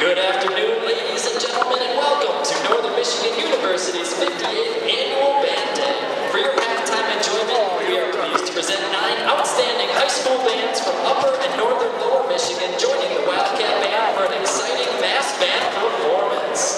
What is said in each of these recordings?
Good afternoon, ladies and gentlemen, and welcome to Northern Michigan University's 58th Annual Band Day. For your halftime enjoyment, we are pleased to present 9 outstanding high school bands from Upper and Northern Lower Michigan joining the Wildcat Band for an exciting mass band performance.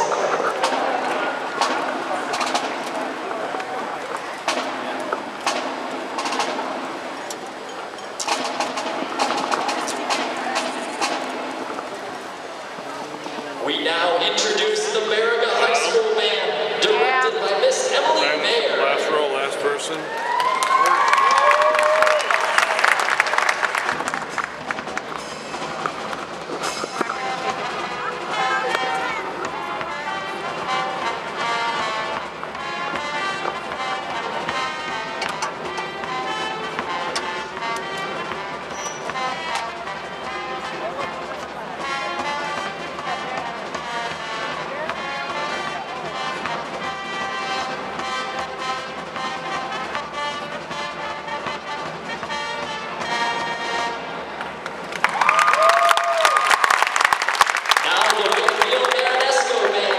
We now introduce the Baraga High School Band, directed by Miss Emily Mayer. Last row, last person.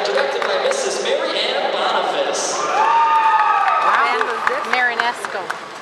Marinesco.